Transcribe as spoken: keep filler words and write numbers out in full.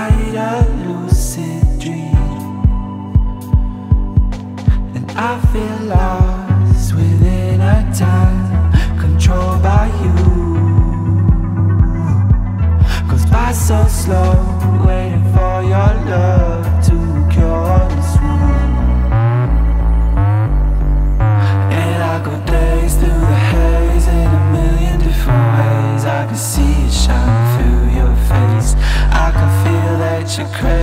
inside a lucid dream, and I feel lost within a time controlled by you. Goes by so slow, waiting for your love to cure this wound. And I go days through the haze in a million different ways. I can see it shining through your face. I can feel that you're crazy.